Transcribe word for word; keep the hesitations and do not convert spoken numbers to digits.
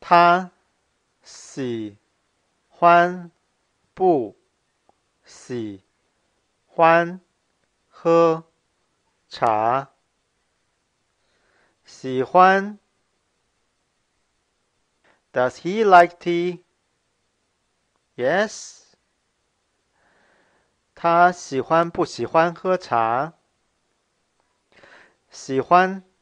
他喜欢不喜欢喝茶？喜欢 Does he like tea? Yes. 他喜欢不喜欢喝茶？喜欢